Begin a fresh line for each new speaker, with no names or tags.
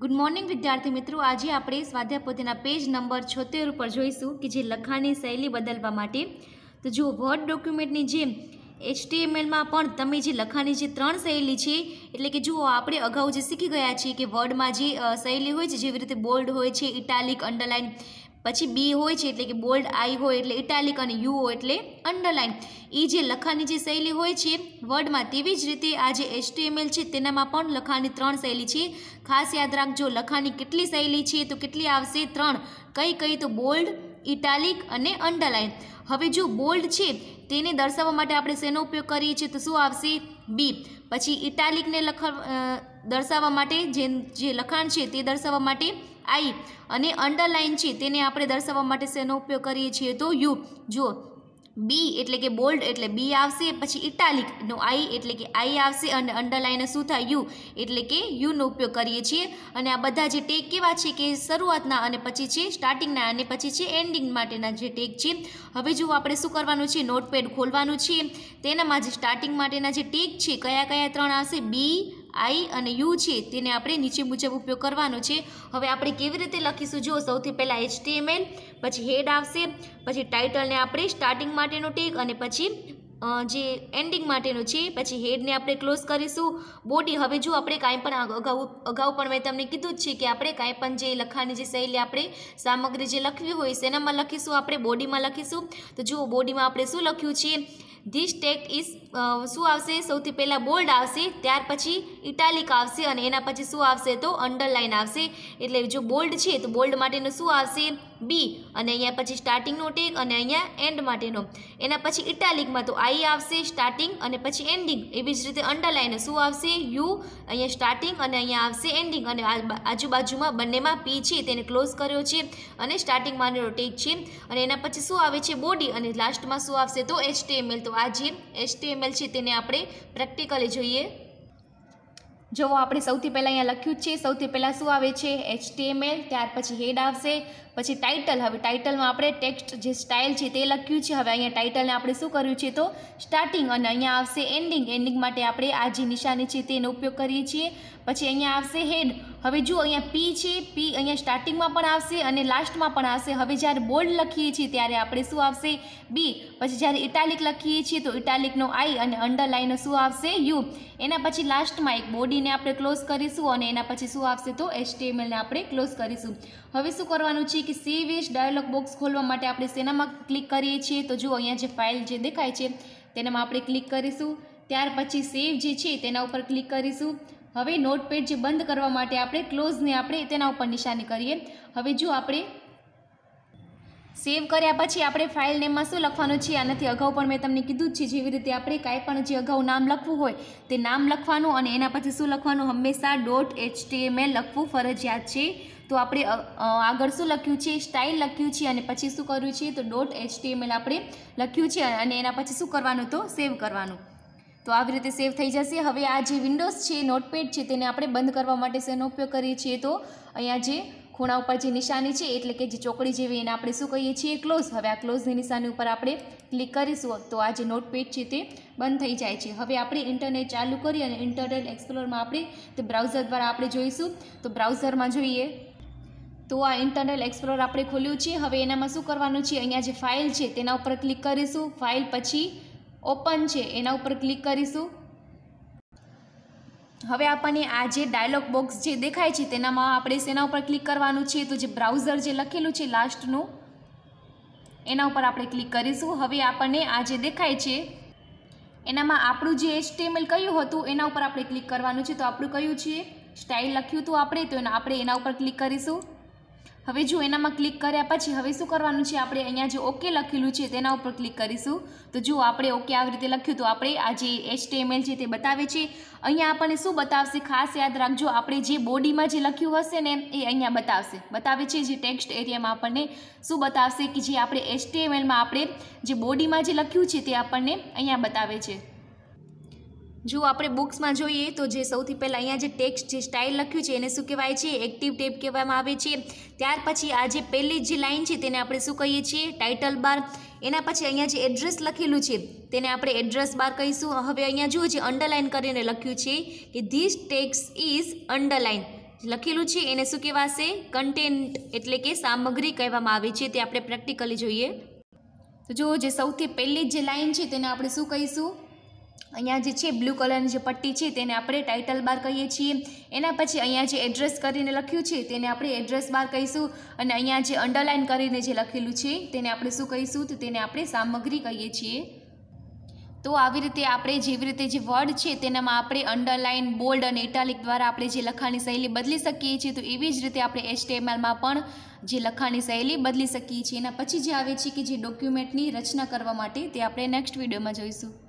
Good morning विद्यार्थी मित्रों। आज आपणे स्वाध्याय पोथीना पेज नंबर 76 पर जोईशुं कि जे लखाणनी शैली बदलवा माटे तो जो वर्ड डॉक्यूमेंटनी जेम HTML में पण तमे जे लखाणनी जे 3 शैली छे एटले के जुओ आपणे अगाऊ जे शीखी गया छीए कि वर्ड में जे शैली होय छे जेवी रीते बोल्ड होय छे, इटालिक, अंडरलाइन, पछी बी होय छे एटले के बोल्ड, आई होय एटले इटालिक अने यू होय एटले अंडरलाइन। ई जे लखाणनी जे शैली होय छे वर्ड में तेवी ज रीते आ जे HTML छे तेनामां पण लखाणनी 3 शैली छे। खास याद राखजो लखाणनी केटली शैली छे तो केटली आवशे 3। कई कई तो बोल्ड, इटालिक अने अंडरलाइन। हवे जो बोल्ड छे तेने दर्शाववा माटे आपणे शेनो उपयोग करीए छीए तो शुं आवशे बी। पछी इटालिक ने दर्शाववा माटे जे लखाण छे ते दर्शाववा माटे आई अने अंडरलाइन छे तेने आपणे दर्शाववा माटे शेनो उपयोग करीए छीए तो यू। जो बी एटले के बोल्ड एटले बी आवशे, पछी इटालिक नो आई एटले के आई आवशे अने अंडरलाइन शुं थाय यू एटले के यू नो उपयोग करीए छीए। अने आ बधा जे टेग केवा छे के शरूआतना अने पछी छे स्टार्टिंगना अने पछी छे एंडिंग माटेना जे टेग छे। हवे जो आपणे शुं करवानुं छे नोटपेड खोलवानुं छे तेनामां जे स्टार्टिंग माटेना जे टेग छे कया कया 3 आवशे बी, आई अने यू छे तेने आपणे नीचे मुजब उपयोग करवानो छे। हवे आपणे केवी रीते लखीशुं जो सौथी पहेला HTML, पछी हेड आवशे, पछी टाइटल ने आपणे स्टार्टिंग माटेनो टेग अने पछी जे एंडिंग माटेनो छे, पछी हेड ने आपणे क्लोज करीशुं। बॉडी हवे जो आपणे कांई पण अगाऊ पण मैं तमने कीधुं ज छे कि आपणे कांई पण जे लखाणनी जे शैली आपणे सामग्री जे लखवी होय तेनामां लखीशुं, आपणे बॉडीमां लखीशुं। तो जो बॉडीमां आपणे शुं लख्युं छे धीस टेक्स्ट इज शुं आवशे सौथी पहेला बोल्ड आवशे, त्यार पछी इटालिक आवशे अने एना पछी शुं आवशे तो अंडरलाइन आवशे। एटले जो बोल्ड छे तो बोल्ड माटेनो शुं आवशे बी अने अहींया पछी स्टार्टिंगनो टेग अने अहींया एंड माटेनो। एना पछी इटालिकमां तो आई आवशे स्टार्टिंग अने पछी एंडिंग। एवी ज रीते अंडरलाइन शुं आवशे यू, अहींया स्टार्टिंग अने अहींया आवशे एंडिंग अने आजुबाजुमां बंनेमां पी छे तेने क्लोज कर्यो छे अने स्टार्टिंग माटेनो टेग छे अने एना पछी शुं आवे छे बॉडी अने लास्टमां शुं आवशे तो HTML। तो आ जे HTML छे तेने आपणे प्रेक्टिकली जोईए। जो आपणे सौथी पहेला अहींया लख्युं छे सौथी पहेला शुं आवे छे HTML, त्यार पछी हेड आवशे, पछी टाइटल। हवे टाइटलमां आपणे टेक्स्ट जे स्टाइल छे ते लख्युं छे। हवे अहींया टाइटलने आपणे शुं कर्युं छे तो स्टार्टिंग अने अहींया आवशे एंडिंग। एंडिंग माटे आपणे आ जे निशानी छे तेनो उपयोग करीए छीए। पछी अहींया आवशे हेड। हवे जो अहींया पी छे, पी अहींया स्टार्टिंगमां पण आवशे अने लास्टमां पण आवशे। हवे ज्यारे बोल्ड लखीए छीए त्यारे आपणे शुं आवशे बी। पछी ज्यारे इटालिक लखीए छीए तो इटालिकनो आई अने अंडरलाइन शुं आवशे यू। एना पछी लास्टमां एक बॉडीने आपणे क्लोज करीशुं अने एना पछी शुं आवशे तो HTML ने आपणे क्लोज करीशुं। हवे शुं करवानुं छे कि सेव एज डायलॉग बॉक्स खोलवा माटे आपणे शेनामां क्लिक करीए छीए तो जो अहींया जे फाइल जे देखाय छे तेनामां आपणे क्लिक करीशुं। त्यार पछी सेव जे छे तेना उपर क्लिक करीशुं। हवे नोटपेड जे बंद करवा माटे आपणे क्लोज ने आपणे तेना उपर निशानी करीए। हवे जो आपणे सेव कर्या पछी आपणे फाइल नेममां शुं लखवानुं छे आनाथी अगाऊ पण मैं तमने कीधुं ज छे जेवी रीते आपणे कांई पण जे अगाऊ नाम लखवुं होय ते नाम लखवानुं अने एना पछी शुं लखवानुं हमेशा .html लखवुं फरजियात छे। तो आपणे आगळ शुं लख्युं छे स्टाइल लख्युं छे अने पछी शुं कर्युं छे तो .html आपणे लख्युं छे अने एना पछी शुं करवानुं तो सेव करवानुं। तो आ रीते सेव थई जशे। हवे आ जे विंडोज छे नोटपेड छे तेने आपणे बंद करवा माटे शेनो उपयोग करीए छीए तो अहींया जे खूणा पर जे निशानी छे एटले के जे चोकड़ी जेवी एने आपणे शुं कहीए छीए क्लोज। हवे आ क्लोजनी निशानी उपर आपणे क्लिक करीशुं तो आ जे नोटपेड छे ते बंद थई जाय छे। हवे आपणे इंटरनेट चालू करी अने इंटरनेट एक्सप्लोरमां आपणे ते ब्राउझर द्वारा आपणे जोईशुं। तो ब्राउझरमां जोईए तो आ इंटरनेट एक्सप्लोर आपणे खोल्युं छे। हवे एनामां शुं करवानुं छे अहींया जे फाइल छे तेना उपर क्लिक करीशुं। फाइल पछी ओपन छे एना उपर क्लिक करीशुं। हवे आपणे आ जे डायलॉग बॉक्स जे देखाय छे तेनामां आपणे शेना उपर क्लिक करवानुं छे तो जे ब्राउझर जे लखेलुं छे लास्टनुं एना उपर आपणे क्लिक करीशुं। हवे आपणे आ जे देखाय छे एनामां आपणुं जे HTML कयुं हतुं एना उपर आपणे क्लिक करवानुं छे। तो आपणुं कयुं छे स्टाइल लख्युं हतुं आपणे तो आपणे एना उपर क्लिक करीशुं। हवे जो एनामां क्लिक कर्या पछी हवे शुं करवानुं छे आपणे अहींया जे ओके लखेलुं छे तेना उपर क्लिक करीशुं। तो जो आपणे ओके आ रीते लख्युं तो आपणे आ जे HTML छे ते बतावे छे। अहींया आपणे शुं बतावशे खास याद राखजो आपणे जे बॉडीमां जे लख्युं हशे ने ए अहींया बतावे छे। जे टेक्स्ट एरियामां आपणे शुं बतावशे कि जे आपणे HTML मां आपणे जे बॉडीमां जे लख्युं छे ते आपणे अहींया बतावे छे। जो आपणे बुक्स में जोईए तो जे सौथी पहला अहींया जे टेक्स्ट जे स्टाइल लख्युं छे एने शुं कहेवाय छे एक्टिव टेब कहेवामां आवे छे। त्यार पछी आ जे पहली जे लाइन छे तेने आपणे शुं कहीए छीए टाइटल बार। एना पछी अहींया जे एड्रेस लखेलुं छे तेने आपणे एड्रेस बार कहीशुं। हवे अहींया जुओ जे अंडरलाइन करीने लख्युं छे कि धीस टेक्स्ट इज अंडरलाइन। લખેલું છે એને શું કહેવાશે? કન્ટેન્ટ એટલે કે સામગ્રી કહેવામાં આવે છે. તે આપણે પ્રેક્ટિકલી જોઈએ. તો જો જે સૌથી પહેલી જે લાઈન છે તેને આપણે શું કહીશું? અહીંયા જે છે બ્લુ કલરની જે પટ્ટી છે તેને આપણે ટાઇટલ બાર કહીએ છીએ. એના પછી અહીંયા જે એડ્રેસ કરીને લખ્યું છે તેને આપણે એડ્રેસ બાર કહીશું. અને અહીંયા જે અંડરલાઇન કરીને જે લખેલું છે તેને આપણે શું કહીશું? તો તેને આપણે સામગ્રી કહીએ છીએ. તો આવી રીતે આપણે જેવી રીતે જે વર્ડ છે તેનામાં આપણે અંડરલાઇન, બોલ્ડ અને ઇટાલિક દ્વારા આપણે જે લખાણની શૈલી બદલી શકીએ છીએ. તો એવી જ રીતે આપણે HTMLમાં પણ જે લખાણની શૈલી બદલી શકીએ છીએ. એના પછી જે આવે છે કે જે ડોક્યુમેન્ટની રચના કરવા માટે તે આપણે નેક્સ્ટ વિડીયોમાં જોઈશું.